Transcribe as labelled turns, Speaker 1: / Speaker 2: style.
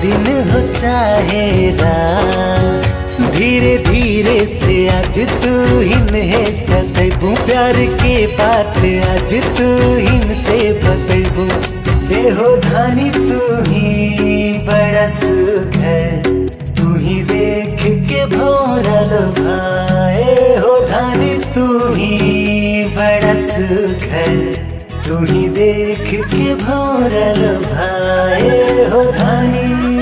Speaker 1: दिन हो चाहे रात, धीरे धीरे से आज तू हिन्हे सतबू। प्यार के बात आज तू हिन से बतबू। देहो धानी तू ही बड़ा सुख है, तू ही देख के भौरा लो भाए हो धानी तू ही बड़ा सुख है, तू ही देख के भौरा लो भाए हो धानी।